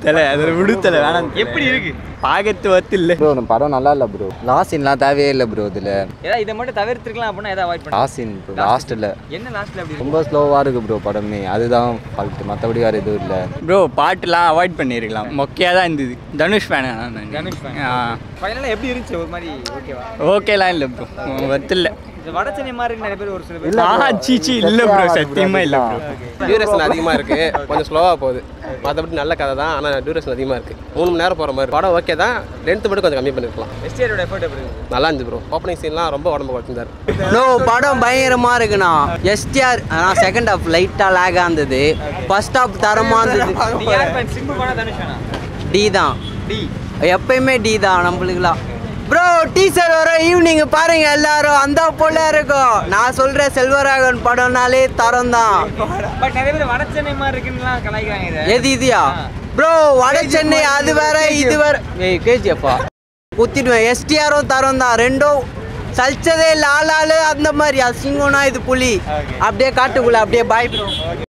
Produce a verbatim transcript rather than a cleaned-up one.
தலை அதில் விடுத்தலை வேணாம். எப்படி இருக்கு பாகத்து வத்து இல்லை ப்ரோ படம் நல்லா இல்லை ப்ரோ. லாஸ்ட் சீன்லாம் தேவையே இல்லை ப்ரோ. இதில் ஏதாவது இதை மட்டும் தவிர்த்துருக்கலாம் அப்படின்னா எதாவது அவாய்ட் பண்ணலாம். லாஸ்ட் சீன் ப்ரோ லாஸ்ட்டில் என்ன லாஸ்ட்டில் அப்படி ரொம்ப ஸ்லோவாக இருக்குது ப்ரோ படமே. அதுதான் ஃபால்ட்டு, மற்றபடி வேறு எதுவும் இல்லை ப்ரோ. பாட்டுலாம் அவாய்ட் பண்ணியிருக்கலாம். மொக்கையாக தான் இருந்தது. தனுஷ் ஃபேனு நான். தனுஷ் ஃபேன். ஆ ஃபைனலாக எப்படி இருந்துச்சு? ஒரு மாதிரி ஓகேவா? ஓகேலாம் இல்லை ப்ரோ, வத்து இல்லை. வடச்சென்னை மாதிரி நிறைய பேர் ஒரு சில பேர் ஆஹா சீச்சி இல்லை ப்ரோ, சத்தியமாக இல்லை ப்ரோ. டியூரேஷன் அதிகமாக இருக்குது, கொஞ்சம் ஸ்லோவாக போகுது. மற்றபடி நல்ல கதை தான், ஆனால் டியூரேஷன் அதிகமாக இருக்குது. மூணு மணி நேரம் போகிற மாதிரி படம் ஓகே தான், லென்த்து மட்டும் கொஞ்சம் கம்மி பண்ணிருக்கலாம். எஸ்டிஆரோட எஃபர்ட் எப்படி இருக்கு? நல்லா இருந்துச்சு ப்ரோ. ஓப்பனிங் சீன்லாம் ரொம்ப உடம்பு குறைச்சிருந்தாரு. நோ படம் பயங்கரமாக இருக்குண்ணா. எஸ்டிஆர் ஆனால் செகண்ட் ஹாஃப் லைட்டாக லேகாக இருந்தது. ஃபர்ஸ்ட் ஹாஃப் தரமாக இருந்தது. டி தான். டி எப்பயுமே டி தான் நம்மளுக்குலாம். ப்ரோ டீசர் வர ஈவினிங் பாருங்க எல்லாரும் அந்த போல இருக்கும். நான் சொல்றேன் செல்வராகவன் படம்னாலே தரம் தான். எது இதுயா ப்ரோ? வட சென்னை அது வேற இது வேற. ஏய் கேஜிஎஃப்பா குத்திடுவேன். எஸ்டிஆரும் தரம் தான். ரெண்டும் சலிச்சதே லாலாலு அந்த மாதிரி. அசிங்கம்னா இது புலி அப்படியே காட்டுக்குள்ள அப்படியே பாய் ப்ரோ.